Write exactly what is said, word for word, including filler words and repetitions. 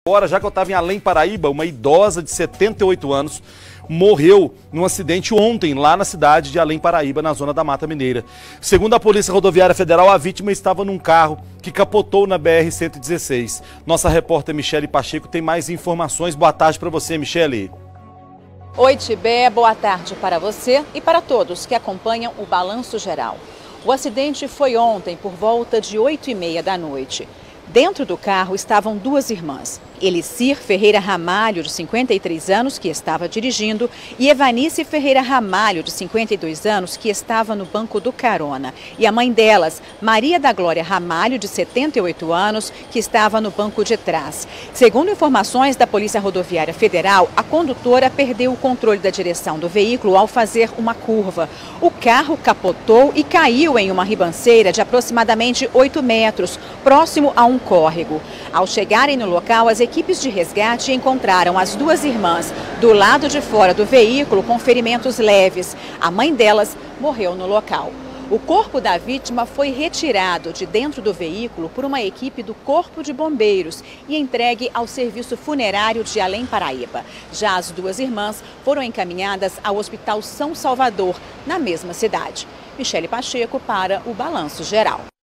Agora, já que eu estava em Além Paraíba, uma idosa de setenta e oito anos morreu num acidente ontem lá na cidade de Além Paraíba, na zona da Mata Mineira. Segundo a Polícia Rodoviária Federal, a vítima estava num carro que capotou na B R cento e dezesseis. Nossa repórter Michele Pacheco tem mais informações. Boa tarde para você, Michele. Oi, Tibé, boa tarde para você e para todos que acompanham o Balanço Geral. O acidente foi ontem por volta de oito e meia da noite. Dentro do carro estavam duas irmãs, Elicir Ferreira Ramalho, de cinquenta e três anos, que estava dirigindo, e Evanice Ferreira Ramalho, de cinquenta e dois anos, que estava no banco do carona. E a mãe delas, Maria da Glória Ramalho, de setenta e oito anos, que estava no banco de trás. Segundo informações da Polícia Rodoviária Federal, a condutora perdeu o controle da direção do veículo ao fazer uma curva. O carro capotou e caiu em uma ribanceira de aproximadamente oito metros, próximo a um córrego. Ao chegarem no local, as equipes de resgate encontraram as duas irmãs do lado de fora do veículo com ferimentos leves. A mãe delas morreu no local. O corpo da vítima foi retirado de dentro do veículo por uma equipe do Corpo de Bombeiros e entregue ao Serviço Funerário de Além Paraíba. Já as duas irmãs foram encaminhadas ao Hospital São Salvador, na mesma cidade. Michele Pacheco para o Balanço Geral.